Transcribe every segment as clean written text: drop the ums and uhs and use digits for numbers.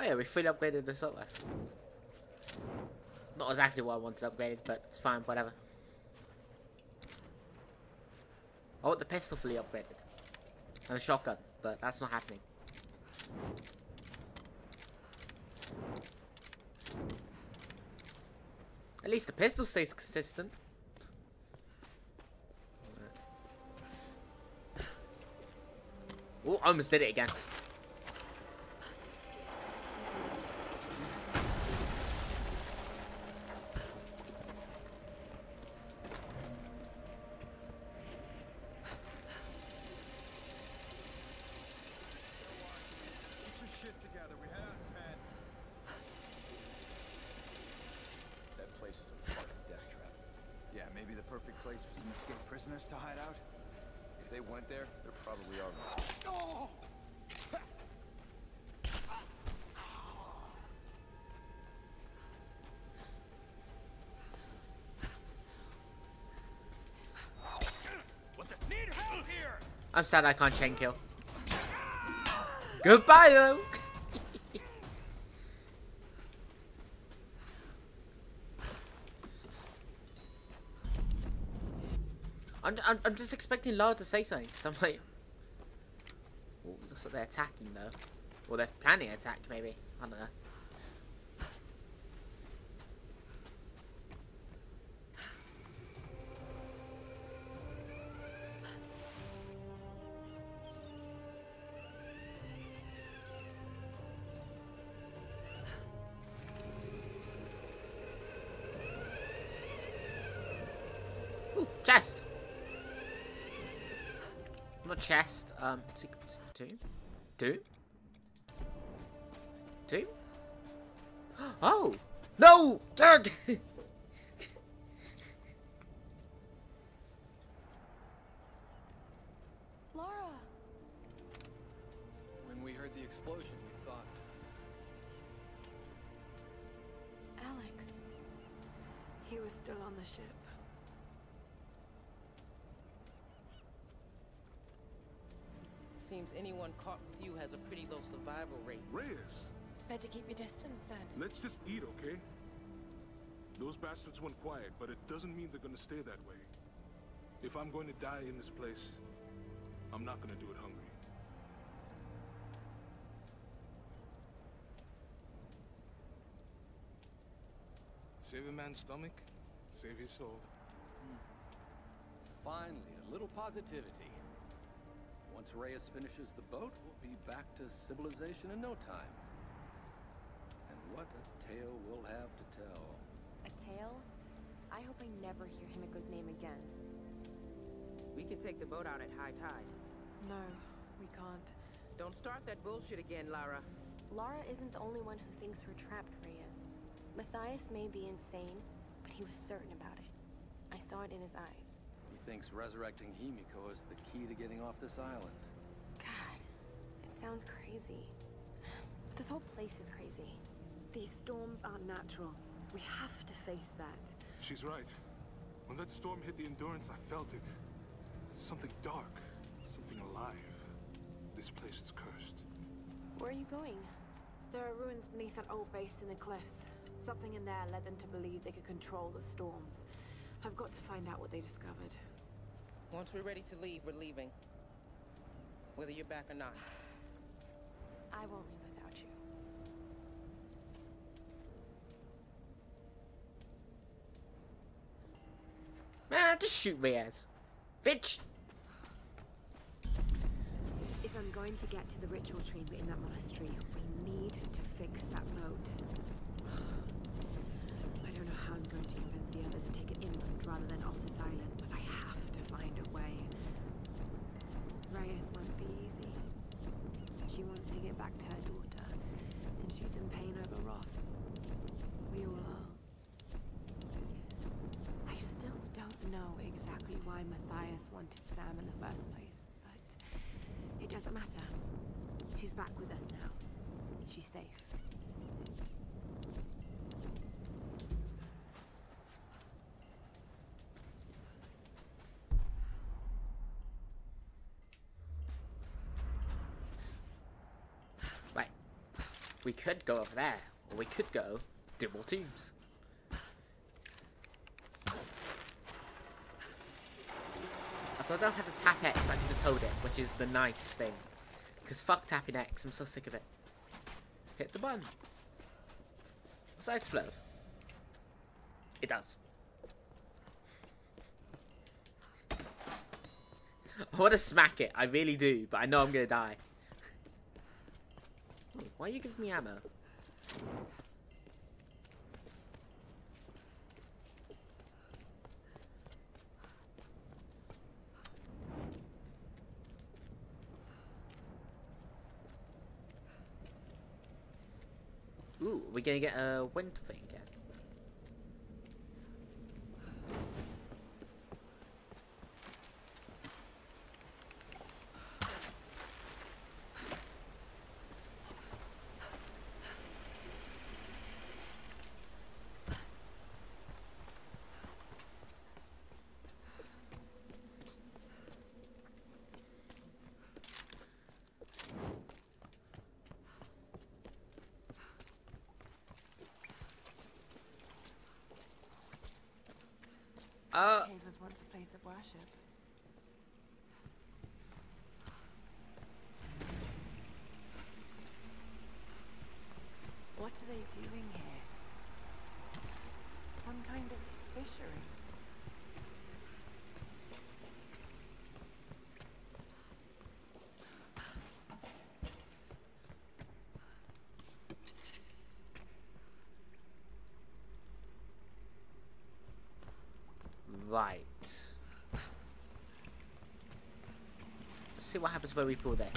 yeah, we fully upgraded the assault rifle. Not exactly what I wanted upgraded, but it's fine, whatever. I want the pistol fully upgraded. And a shotgun, but that's not happening. At least the pistol stays consistent. Oh, I almost did it again. To hide out? If they went there, there probably are more. What the? Need help here! I'm sad I can't chain kill. Goodbye though! I'm just expecting Lara to say something. So I'm like, oh, looks like they're attacking though, or they're planning an attack maybe. I don't know. Ooh, chest. Not chest, two? Oh! No! Third! Lara! When we heard the explosion, we thought... Alex. He was still on the ship. Seems anyone caught with you has a pretty low survival rate. Reyes, Better keep your distance then. let's just eat, okay? Those bastards went quiet, but it doesn't mean they're gonna stay that way. If I'm going to die in this place, I'm not gonna do it hungry. Save a man's stomach, save his soul. Finally, a little positivity. Once Reyes finishes the boat, we'll be back to civilization in no time. And what a tale we'll have to tell. A tale? I hope I never hear Himiko's name again. We can take the boat out at high tide. No, we can't. Don't start that bullshit again, Lara. Lara isn't the only one who thinks we're trapped, Reyes. Matthias may be insane, but he was certain about it. I saw it in his eyes. He thinks resurrecting Himiko is the key to getting off this island. God, it sounds crazy. This whole place is crazy. These storms aren't natural. We have to face that. She's right. When that storm hit the Endurance, I felt it. Something dark, something alive. This place is cursed. Where are you going? There are ruins beneath that old base in the cliffs. Something in there led them to believe they could control the storms. I've got to find out what they discovered. Once we're ready to leave, we're leaving. Whether you're back or not. I won't leave without you. Man, just shoot Reyes. Bitch! If I'm going to get to the ritual chamber in that monastery, we need to fix that boat. I don't know how I'm going to convince the others to take it inland rather than off this island, but I have to find a way. Reyes won't be easy. She wants to get back to her daughter, and she's in pain over Roth. We all are. I still don't know exactly why Matthias wanted Sam in the first place, but it doesn't matter. She's back with us now. She's safe. We could go over there, or we could go do more tombs. So I don't have to tap X, I can just hold it, which is the nice thing. Because fuck tapping X, I'm so sick of it. Hit the button. Does that explode? It does. I want to smack it, I really do, but I know I'm going to die. Why are you giving me ammo? Ooh, we're gonna get a wind thing again. This cave was once a place of worship. What are they doing here? Some kind of fishery. Right. Let's see what happens when we pull this.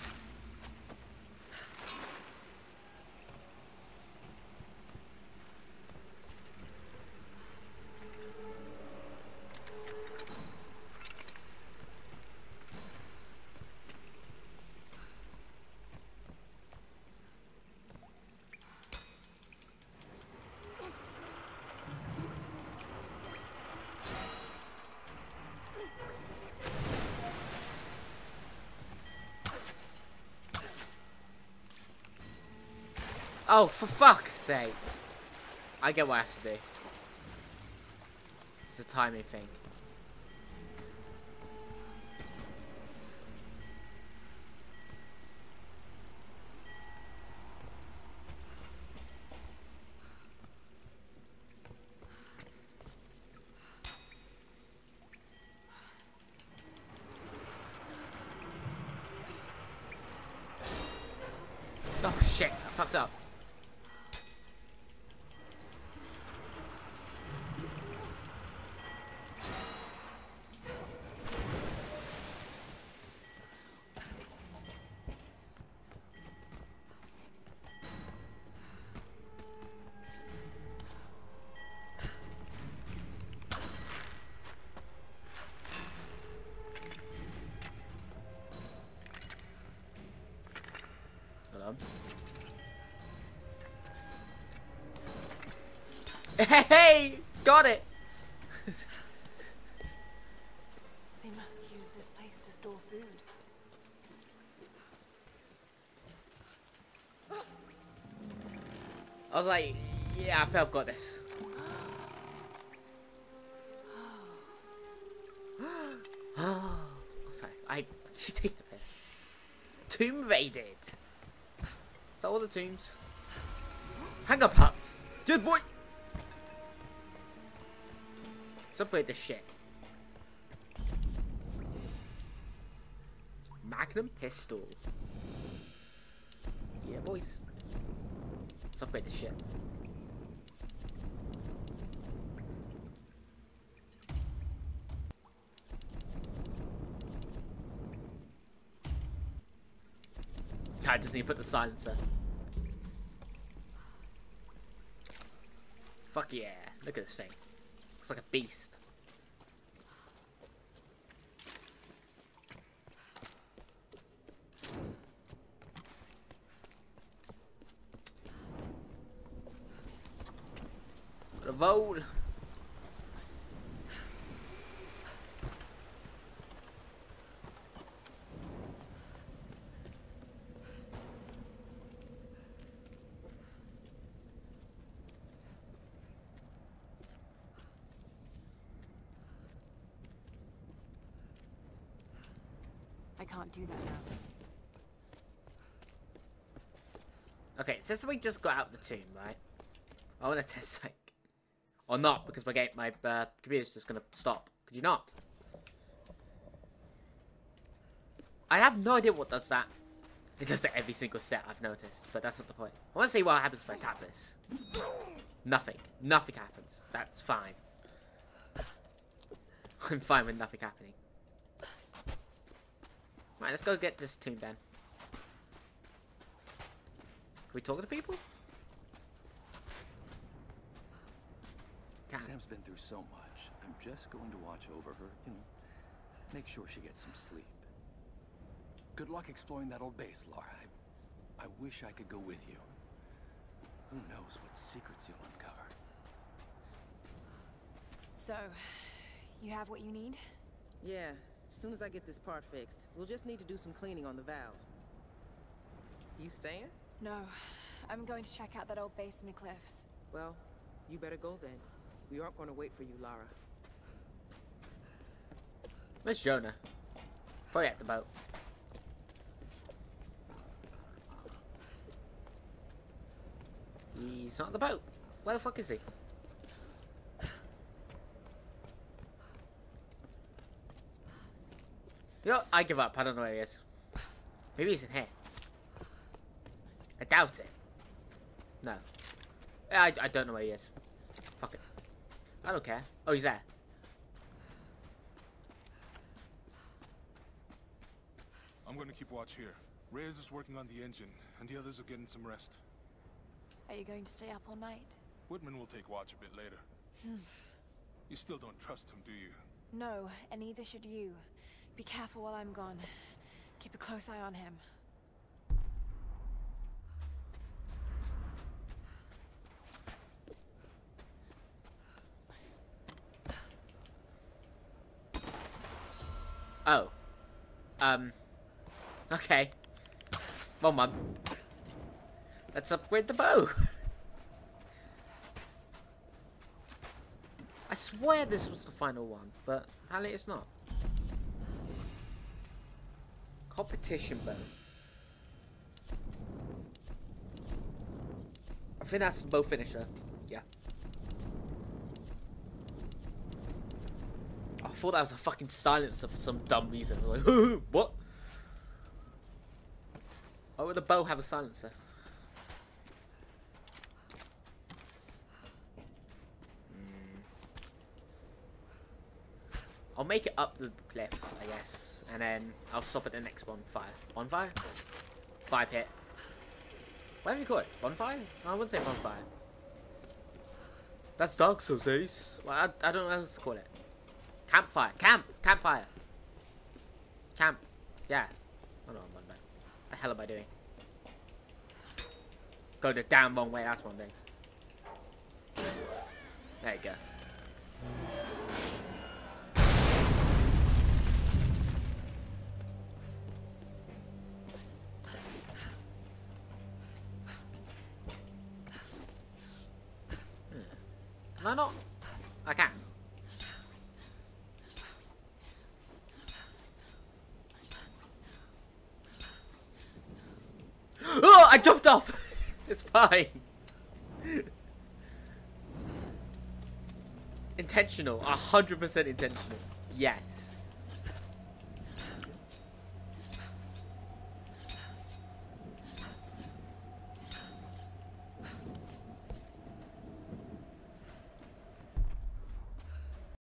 Oh, for fuck's sake. I get what I have to do. It's a timing thing. Oh shit, I fucked up. Hey! Got it! They must use this place to store food. I was like, yeah, I feel I've got this. Oh, sorry, you take the piss. Tomb raided. Is that all the tombs? Hang-up huts. Good boy. Let's upgrade this shit. Magnum pistol. Yeah, boys. Let's upgrade this shit. I just need to put the silencer. Fuck yeah. Look at this thing. Looks like a beast. Got a vole. I can't do that now. Okay, since we just got out the tomb, right? I want to test like, or not, because my computer's just gonna stop. Could you not? I have no idea what does that. It does that every single set, I've noticed, but that's not the point. I want to see what happens if I tap this. Nothing. Nothing happens. That's fine. I'm fine with nothing happening. Right, let's go get this tomb then. Can we talk to people? Sam's been through so much. I'm just going to watch over her, you know, make sure she gets some sleep. Good luck exploring that old base, Lara. I wish I could go with you. Who knows what secrets you'll uncover. So, you have what you need? Yeah, as soon as I get this part fixed, we'll just need to do some cleaning on the valves. You staying? No. I'm going to check out that old base in the cliffs. Well, you better go then. We aren't going to wait for you, Lara. Where's Jonah? Probably at the boat. He's not at the boat. Where the fuck is he? You know, I give up. I don't know where he is. Maybe he's in here. I doubt it. No. I don't know where he is. Fuck it. I don't care. Oh, he's there. I'm gonna keep watch here. Reyes is working on the engine, and the others are getting some rest. Are you going to stay up all night? Whitman will take watch a bit later. You still don't trust him, do you? No, and neither should you. Be careful while I'm gone. Keep a close eye on him. Oh. Okay. Well, Mum. Let's upgrade the bow. I swear this was the final one, but apparently it's not. Competition bow. I think that's the bow finisher. Yeah. I thought that was a fucking silencer for some dumb reason. I was like, what? Why would the bow have a silencer? I'll make it up the cliff, I guess, and then I'll stop at the next bonfire. Bonfire? 5 hit. What have you call it? Bonfire? No, I wouldn't say bonfire. That's Dark Souls, Ace. Well, I don't know what else to call it. Campfire. Campfire. Camp. Yeah. Oh no, I'm on that. What the hell am I doing? Go the damn wrong way, that's one thing. There you go. Can I not? I can. Oh, I jumped off. It's fine. Intentional. 100% intentional. Yes.